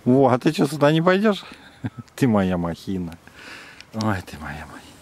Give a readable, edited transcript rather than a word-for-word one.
Во, а ты что, сюда не пойдешь? Ты моя махина. Ой, ты моя махина.